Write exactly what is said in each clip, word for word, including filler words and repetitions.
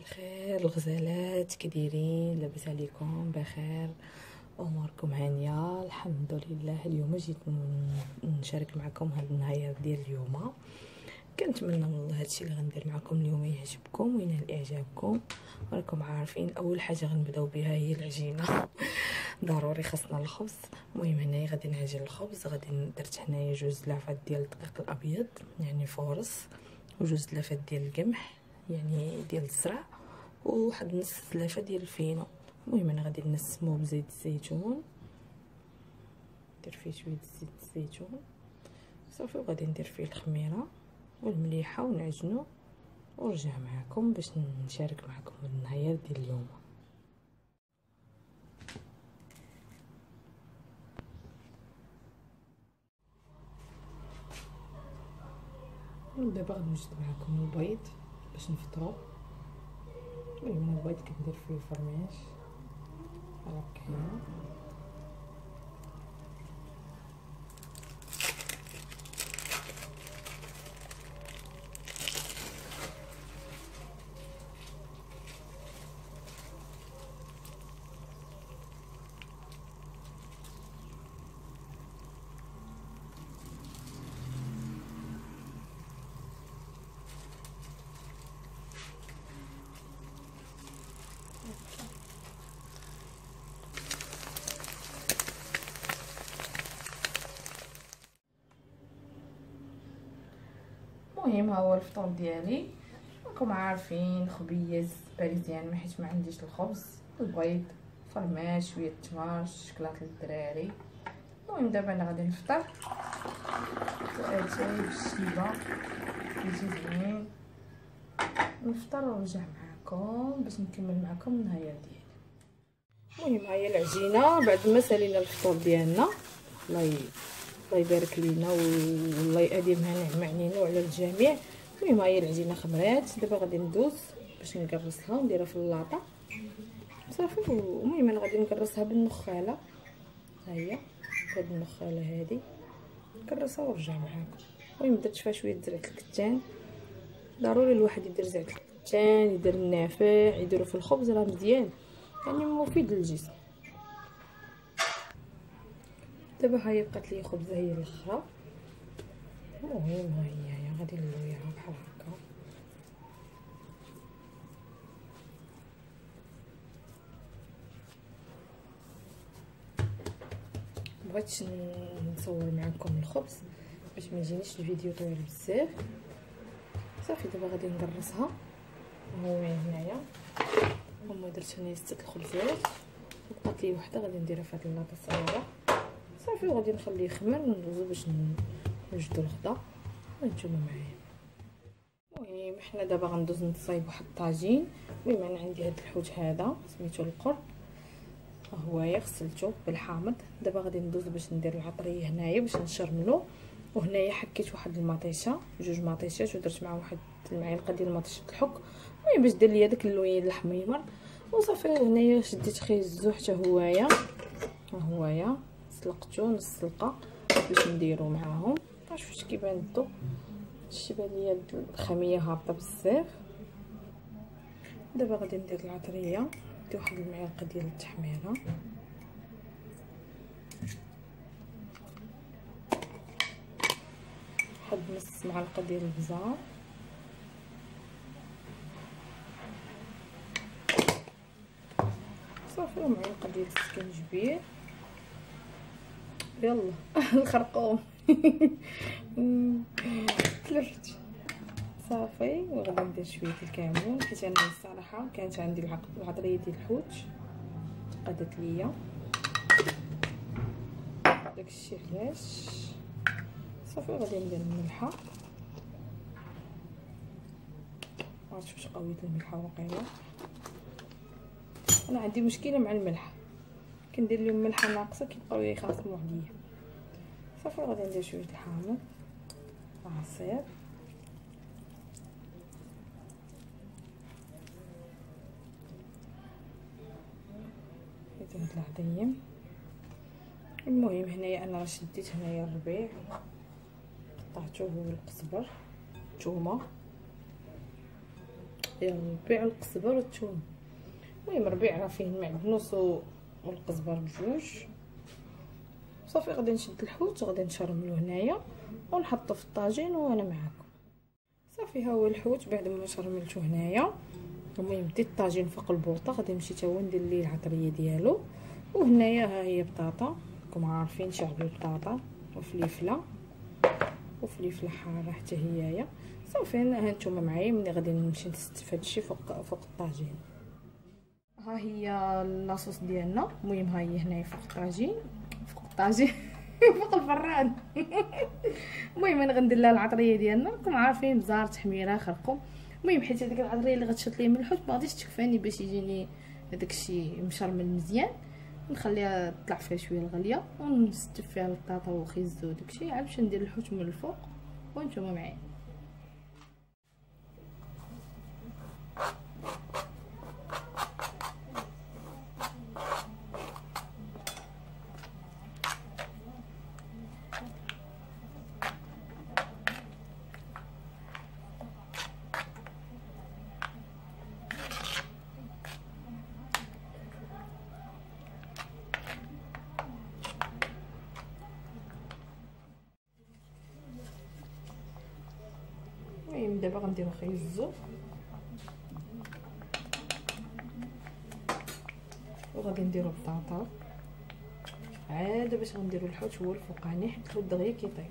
الخير الغزالات، كي دايرين؟ لاباس عليكم؟ بخير؟ اموركم هانيه؟ الحمد لله. اليوم جيت نشارك معكم هاد النهار ديال اليوم. كنتمنى من الله هادشي اللي غندير معكم اليوم يعجبكم وينال اعجابكم. راكم عارفين اول حاجه غنبداو بها هي العجينه. ضروري خاصنا الخبز. المهم هنايا غادي نعجن الخبز. غادي درت هنايا جوج لافات ديال الدقيق الابيض يعني فورس، وجوج لافات ديال القمح يعني ديال الزرع، وواحد نص لافه ديال الفينو. المهم انا غادي نسمو بزيت الزيتون، ندير فيه شويه زيت الزيتون صافي، وغادي ندير فيه الخميره والمليحه ونعجنو ونرجع معكم باش نشارك معكم النهار ديال اليوم. دابا غنوجد معكم البيض باش نفطرو. المهم البيض كندير فيه فرماش هكايا، المهم ها هو الفطور ديالي. راكم عارفين خبيز باريزيان ما حيت ما عنديش الخبز، البيض فرماش شويه التمر الشكلاط للدراري. المهم دابا انا غادي نفطر اتاي بالشيبه يجي زوين، نفطر ونرجع معكم باش نكمل معكم النهار ديالي. المهم ها هي العجينه بعد ما سالينا الفطور ديالنا. الله الله يبارك لينا والله يديمها نعمه علينا وعلى الجميع. المهم ها هي العجينه خمرات. دابا غادي ندوز باش نكرسها ونديرها في اللاطه صافي. المهم انا غادي نكرسها بالنخاله، ها هي هاد النخاله هادي نكرسها ونرجع معاكم. المهم درت فيها شويه زرعه الكتان، ضروري الواحد يدير زرعه الكتان، يدير النافع، يديرو في الخبز راه مزيان يعني مفيد للجسم. دابا ها هي بقات لي خبزه هي الاخرى. المهم ها هي غادي نلويها بحال هكا. بغيتش نصور معكم الخبز باش ما يجينيش الفيديو طويل بزاف صافي. دابا غادي نقرصها. هو هنايا هما درت هنايا ست الخبزات، بقات لي وحده غادي نديرها في هاد اللاطه الصغيره صافي، وغادي نخليه يخمر وندوزو باش نوجدو الغدا وانتوما معايا. المهم حنا دابا غندوز نصايب واحد الطاجين. المهم انا عندي هاد الحوت هذا سميتو القرب، ها هويا غسلته بالحامض. دابا غادي ندوز باش ندير العطريه هنايا باش نشرملو. وهنايا حكيت واحد المطيشه جوج مطيشات ودرت معاهم واحد المعلقه ديال مطيشه الحك، المهم باش دير ليا داك اللوين الحميمر وصافي. هنايا شديت خيزو حتى هوايا، ها هوايا سلقته نص سلقه باش نديرو معاهم. شفتوا كيبان الضو؟ شتي بان ليا الخميه هابطه بزاف. دابا غادي ندير العطريه، ندير واحد المعلقه ديال التحميره، واحد نص معلقه ديال البزار، صافي، ومعلقه ديال السكنجبير. يلا الخرقوم تلفت صافي. وغادي ندير شويه الكمون حيت انا الصراحه كانت عندي العطريه ديال الحوت تقادت ليا داكشي علاش صافي. غادي ندير الملحه، عرفتوا واش قويت الملحه واقيلا. انا عندي مشكله مع الملح، كندير لهم ملحه ناقصه كيبقاو يخاصموا عليا صافي. غادي ندير شويه الحامض عصير، هاد العظيم. المهم هنايا انا راه شديت هنايا الربيع قطعته هو القزبر الثومه الخيار والربيع والقزبر والثوم. المهم الربيع راه فيه المعدنوس والقزبر بجوج. صافي غادي نشد الحوت غادي نشرملو هنايا ونحطو في الطاجين وانا معاكم. صافي ها هو الحوت بعد ما شرملتو هنايا. المهم ديت الطاجين فوق البوطه، غادي نمشي تا هو ندير ليه العطريه ديالو. وهنايا ها هي بطاطا، راكم عارفين شعب البطاطا وفليفله وفليفله حاره حتى هيايا. صافي ها نتوما معايا ملي غادي نمشي نستف هادشي فوق فوق الطاجين. ها هي لاصوص ديالنا. المهم ها هي هنايا فوق الطاجين فوق الطاجين فوق الفران. المهم انا غندير لها العطريه ديالنا، راكم عارفين بزار تحميره خرقوا. المهم حيت هذيك العطريه اللي غتشط لي من الحوت ما غاديش تكفاني باش يجيني هذاك الشيء مشرمل مزيان، نخليها تطلع فيها شويه الغليه ونستف فيها البطاطا وخيزو وداك الشيء عاد باش ندير الحوت من الفوق وانتم معايا. المهم دابا غنديرو خيزو وغادي نديرو بطاطا عاد باش غنديرو الحوت هو الفوقاني حيت الحوت دغيا كيطيب.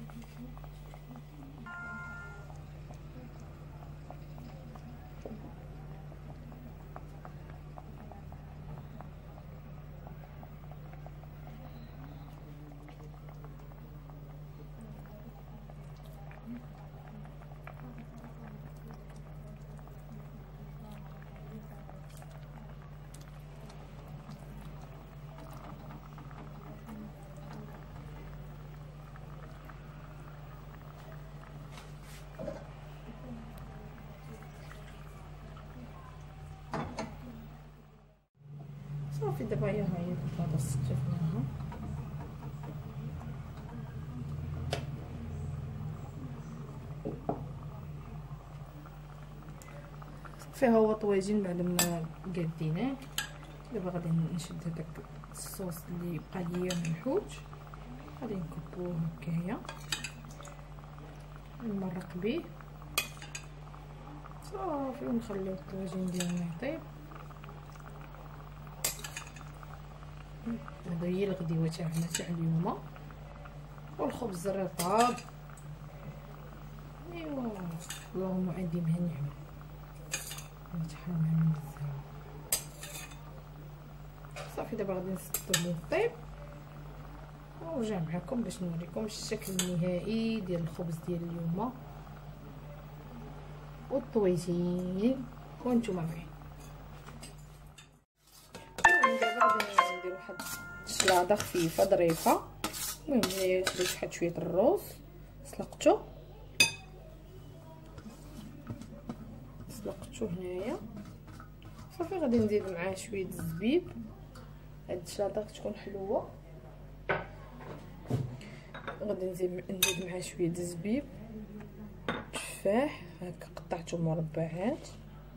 صافي دابا هي هاهي البطاطا استفناها. صافي ها هو طواجين بعد ما قاديناه. دابا غادي نشد هذاك الصوص اللي بقى ليا من الحوت غادي نكبوه هكايا نمرق به صافي ونخليو الطواجين ديالنا يطيب. هذا هي الغديوه تاعنا تاع اليوم والخبز راه طاب. ايوا اللهم اديمها نعمه نتحرمها من الزهر. صافي دابا غادي نسدو الطيب ونرجع معكم باش نوريكم الشكل النهائي ديال الخبز ديال اليوم والطويجين وانتم معايا. دابا غادي نديرو واحد الشلاضه خفيفه ظريفه. المهم هنايا خديت واحد شويه الروز سلقته سلقته هنايا. صافي غادي نزيد معاه شويه الزبيب. هاد الشلاضه تكون حلوه. غادي نزيد نزيد معاه شويه الزبيب تفاح هكا قطعته مربعات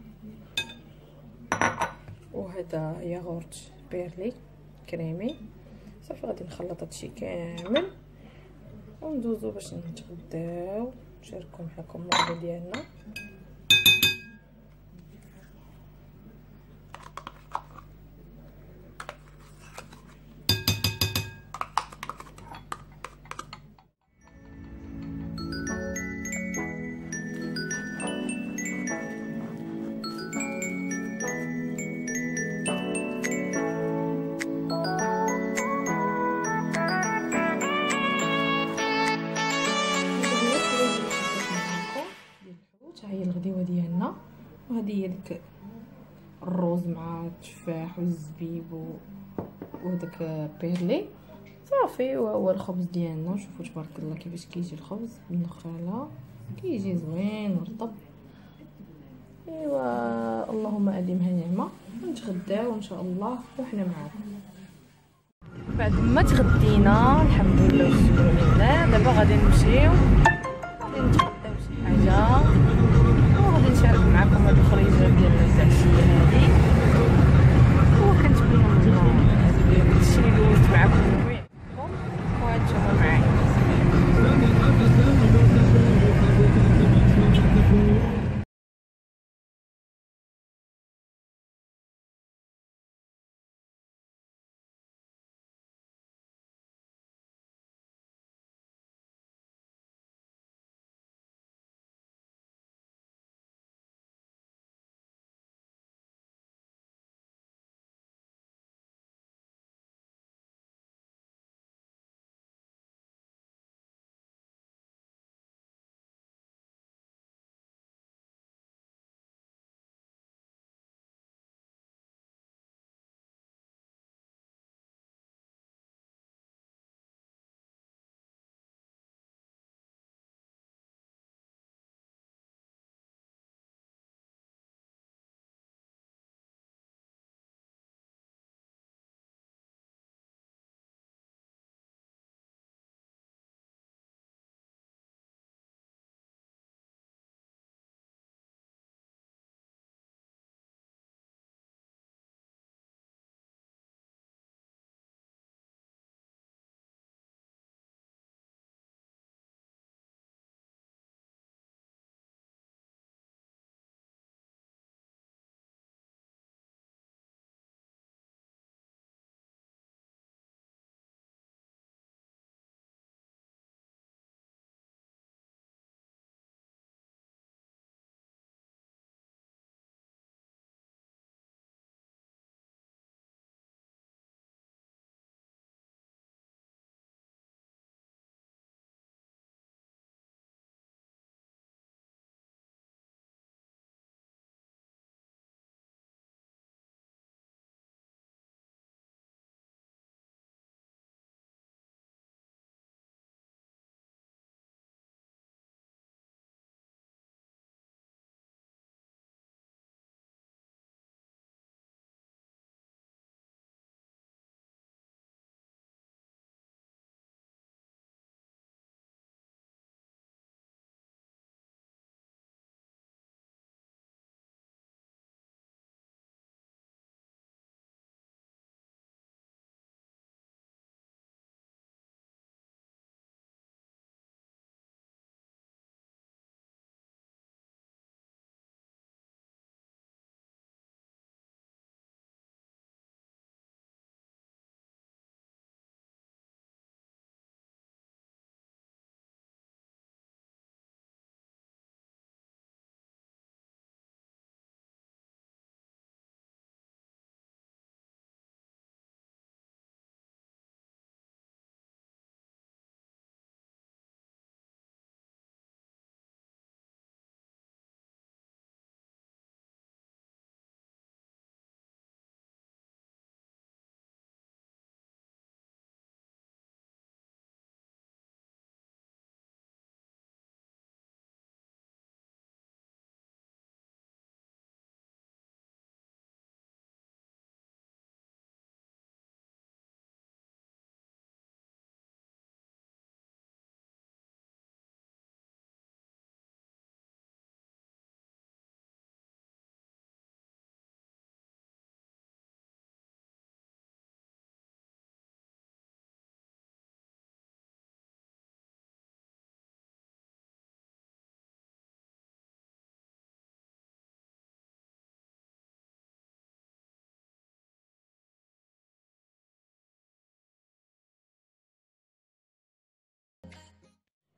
وهذا ياغورت بيرلي كريمي. صافي غادي نخلط هادشي كامل وندوزو باش نتغداو. نشاركو معكم الوجبه ديالنا. هي الغديوه ديالنا وهذه هي ديك الروز مع التفاح والزبيب وداك بيرلي. صافي وهو الخبز ديالنا. شوفوا تبارك الله كيفاش كيجي الخبز بالنخاله كيجي زوين ورطب. ايوا اللهم اديمها نعمه. نتغداو ان شاء الله وحنا معاكم. بعد ما تغدينا الحمد لله والشكر لله دابا غادي نمشيو غادي نتغداو شي حاجه وغادي نشارك معكم هاد الخريجه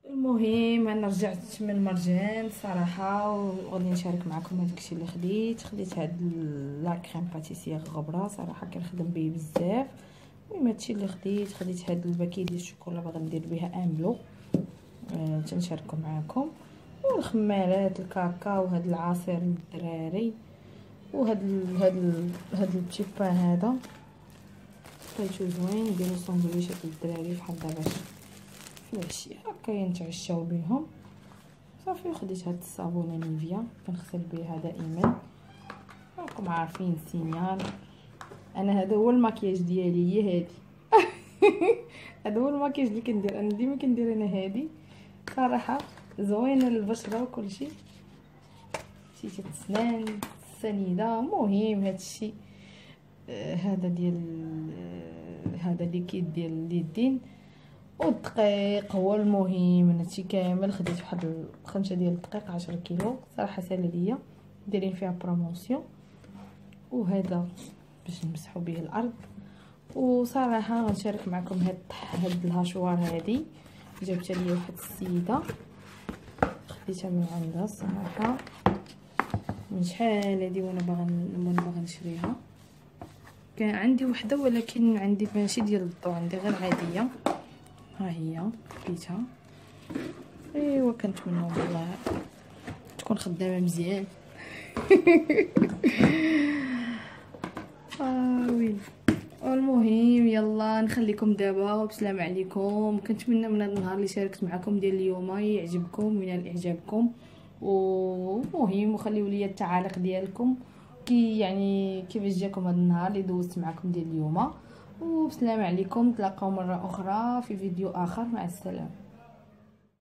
المهم انا رجعت من المرجان صراحه، وغادي نشارك معكم هذاك الشيء اللي خديت خديت هاد لا كريم باتيسير غبره صراحه كنخدم به بزاف. المهم هادشي اللي خديت خديت هاد الباكي ديال الشوكولا باغا ندير بها ان بلو آه تنشاركو معكم، والخمارات الكاكا وهاد العصير للدراري، وهاد ال هاد ال هاد البتي بان هذا لقيتو زوين نديرو ساندويشات للدراري بحال دابا في العشيه هكا ينتعشاو بهم صافي. وخديت هاد الصابونه نيفيا كنغسل بها دائما، راكم عارفين سينيال انا هذا هو الماكياج ديالي هي هادي هذا هو الماكياج اللي كندير انا ديما كندير انا هادي صراحه زوينه للبشره وكلشي شي السنان السنيده. مهم هادشي آه هذا ديال آه هذا ليكيد ديال اليدين والدقيق هو المهم. هادشي كامل خديت واحد خمسة ديال الدقيق عشرة كيلو صراحه ساهله ليا دايرين فيها بروموسيون، وهذا باش نمسحو به الارض. وصراحه غنشارك معكم هاد هاد الهاشوار هادي جابتها لي واحد السيده خديتها من عندها صراحه من شحال هادي وانا باغا وانا باغا نشريها. كان عندي وحده ولكن عندي ماشي ديال الضو عندي غير عاديه، ها هي لقيتها. ايوا كنتمنى والله تكون خدامه مزيان اه ويلي. المهم يلا نخليكم دابا وبسلام عليكم. كنتمنى من هذا النهار اللي شاركت معكم ديال اليوم يعجبكم وينال اعجابكم، ومهم وخليوا لي التعاليق ديالكم كي يعني كيفاش جاكم هذا النهار اللي دوزت معكم ديال اليوم. وبسلام عليكم، تلاقاو مره اخرى في فيديو اخر، مع السلامه.